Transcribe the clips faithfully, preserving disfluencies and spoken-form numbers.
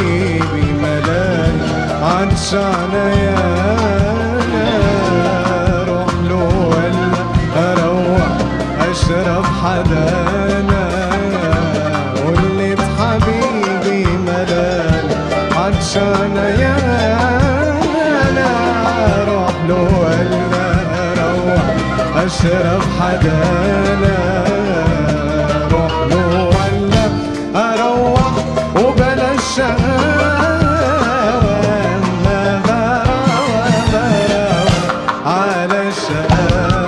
حبيبي ملان عطشان يا روح له ولا اروح اشرب حدانا قلت حبيبي ملان عطشان يا روح له ولا اروح اشرب حدانا روح له ولا اروح وبلاش شقاوة ما براوة براوة على الشقاوة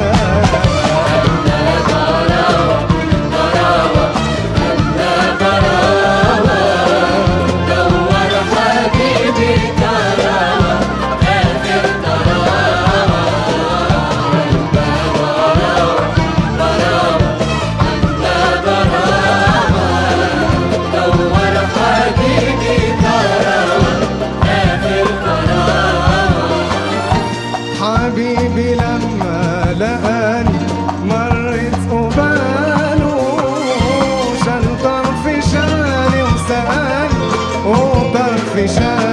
حبيبي لما لقاني مرت قباله شال طرف شالي وسألني وطرف شالي